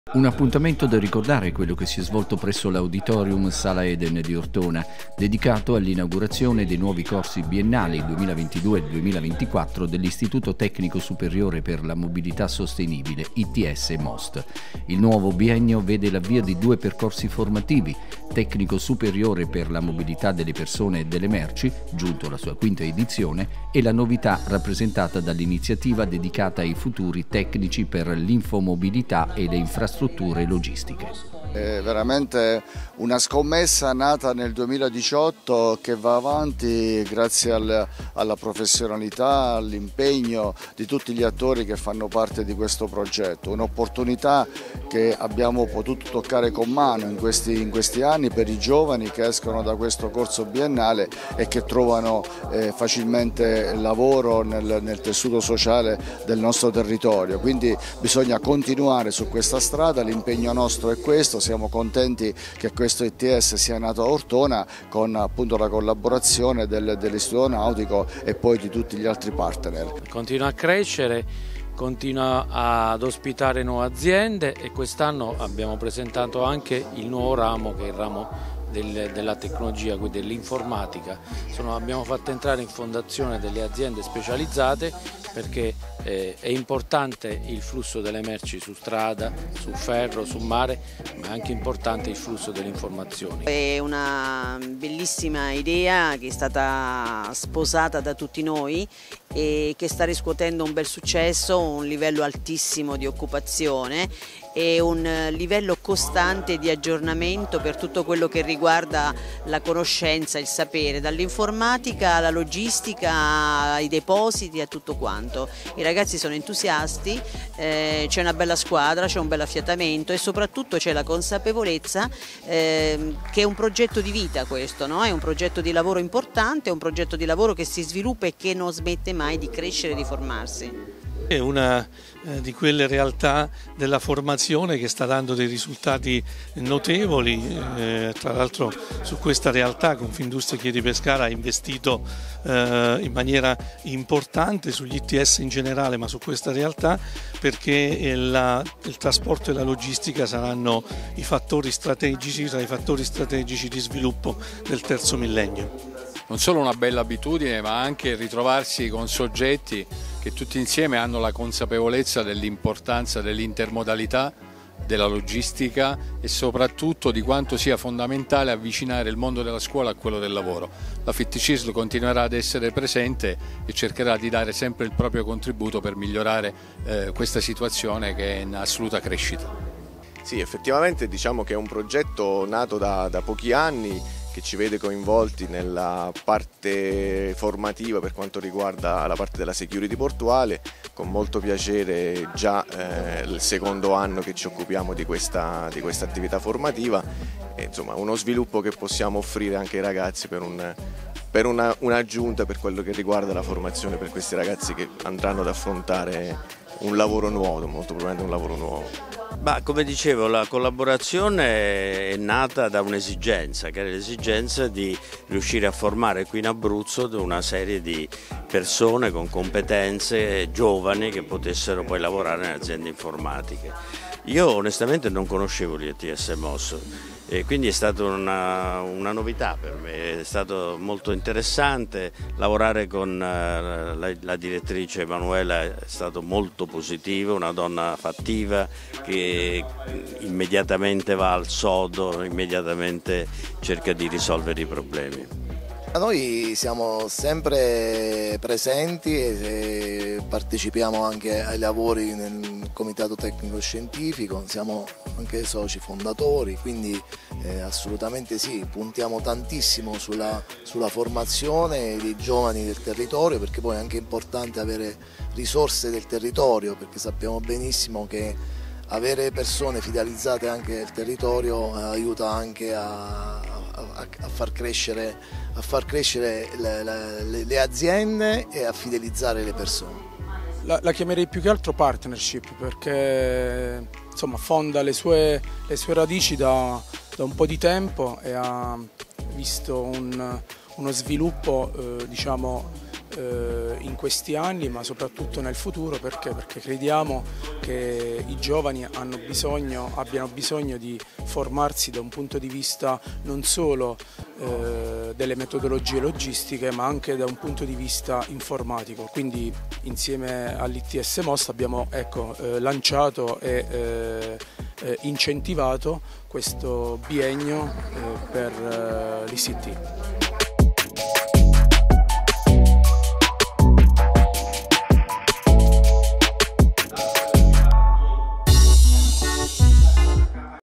Un appuntamento da ricordare, quello che si è svolto presso l'Auditorium Sala Eden di Ortona, dedicato all'inaugurazione dei nuovi corsi biennali 2022-2024 dell'Istituto Tecnico Superiore per la Mobilità Sostenibile, ITS MOST. Il nuovo biennio vede l'avvio di 2 percorsi formativi: Tecnico Superiore per la Mobilità delle Persone e delle Merci, giunto alla sua 5ª edizione, e la novità rappresentata dall'iniziativa dedicata ai futuri tecnici per l'infomobilità e le infrastrutture logistiche. È veramente una scommessa nata nel 2018 che va avanti grazie alla professionalità, all'impegno di tutti gli attori che fanno parte di questo progetto. Un'opportunità che abbiamo potuto toccare con mano in questi anni per i giovani che escono da questo corso biennale e che trovano facilmente lavoro nel tessuto sociale del nostro territorio. Quindi bisogna continuare su questa strada, l'impegno nostro è questo. Siamo contenti che questo ITS sia nato a Ortona con appunto la collaborazione dell'Istituto Nautico e poi di tutti gli altri partner. Continua a crescere, continua ad ospitare nuove aziende e quest'anno abbiamo presentato anche il nuovo ramo, che è il ramo della tecnologia, quindi dell'informatica. Abbiamo fatto entrare in fondazione delle aziende specializzate perché è importante il flusso delle merci su strada, su ferro, su mare, ma è anche importante il flusso delle informazioni. È una bellissima idea che è stata sposata da tutti noi e che sta riscuotendo un bel successo, un livello altissimo di occupazione e un livello costante di aggiornamento per tutto quello che riguarda la conoscenza, il sapere, dall'informatica alla logistica, ai depositi, a tutto quanto. I ragazzi sono entusiasti, c'è una bella squadra, c'è un bel affiatamento e soprattutto c'è la consapevolezza che è un progetto di vita questo, no? È un progetto di lavoro importante, è un progetto di lavoro che si sviluppa e che non smette mai di crescere e di formarsi. È una di quelle realtà della formazione che sta dando dei risultati notevoli. Tra l'altro su questa realtà Confindustria Chieti Pescara ha investito in maniera importante sugli ITS in generale, ma su questa realtà perché il trasporto e la logistica saranno i fattori strategici, tra i fattori strategici di sviluppo del terzo millennio. Non solo una bella abitudine, ma anche ritrovarsi con soggetti che tutti insieme hanno la consapevolezza dell'importanza dell'intermodalità, della logistica e soprattutto di quanto sia fondamentale avvicinare il mondo della scuola a quello del lavoro. La FIT-CISL continuerà ad essere presente e cercherà di dare sempre il proprio contributo per migliorare questa situazione che è in assoluta crescita. Sì, effettivamente diciamo che è un progetto nato da pochi anni, che ci vede coinvolti nella parte formativa per quanto riguarda la parte della security portuale. Con molto piacere già il 2º anno che ci occupiamo di questa attività formativa e, insomma, uno sviluppo che possiamo offrire anche ai ragazzi per un'aggiunta per quello che riguarda la formazione per questi ragazzi che andranno ad affrontare un lavoro nuovo, molto probabilmente un lavoro nuovo. Come dicevo, la collaborazione è nata da un'esigenza, che era l'esigenza di riuscire a formare qui in Abruzzo una serie di persone con competenze giovani che potessero poi lavorare nelle aziende informatiche. Io onestamente non conoscevo l'ITS MOST e quindi è stata una novità per me, è stato molto interessante lavorare con la direttrice Emanuela, è stato molto positivo, una donna fattiva che immediatamente va al sodo, immediatamente cerca di risolvere i problemi. Noi siamo sempre presenti e partecipiamo anche ai lavori nel Comitato Tecnico Scientifico, siamo anche soci fondatori, quindi assolutamente sì, puntiamo tantissimo sulla formazione dei giovani del territorio, perché poi è anche importante avere risorse del territorio, perché sappiamo benissimo che avere persone fidelizzate anche nel territorio aiuta anche a far crescere le aziende e a fidelizzare le persone. La chiamerei più che altro partnership, perché insomma fonda le sue radici da un po' di tempo e ha visto uno sviluppo diciamo in questi anni, ma soprattutto nel futuro, perché crediamo che i giovani abbiano bisogno di formarsi da un punto di vista non solo delle metodologie logistiche, ma anche da un punto di vista informatico. Quindi insieme all'ITS Most abbiamo lanciato e incentivato questo biennio per l'ICT.